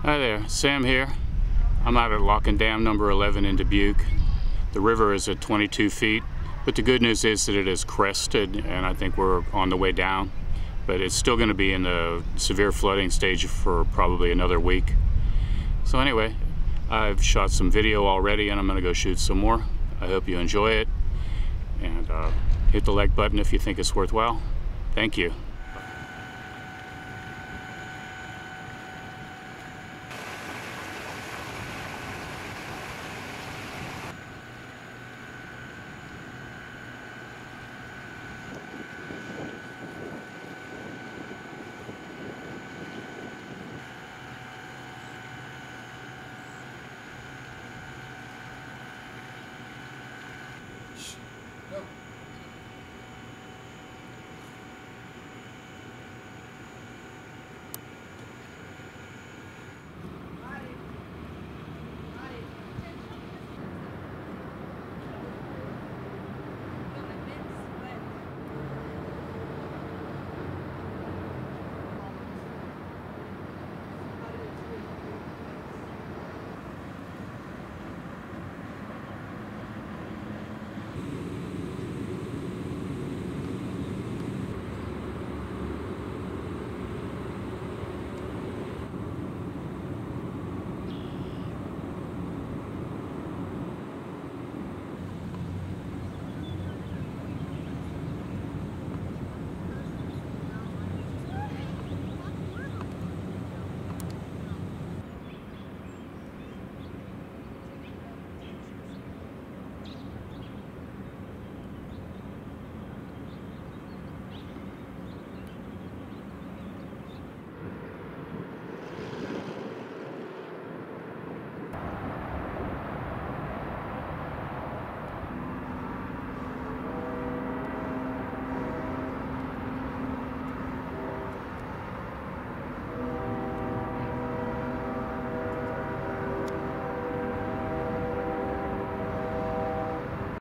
Hi there, Sam here. I'm out at Lock and Dam number 11 in Dubuque. The river is at 22 feet, but the good news is that it is crested and I think we're on the way down. But it's still going to be in the severe flooding stage for probably another week. So anyway, I've shot some video already and I'm going to go shoot some more. I hope you enjoy it, and hit the like button if you think it's worthwhile. Thank you.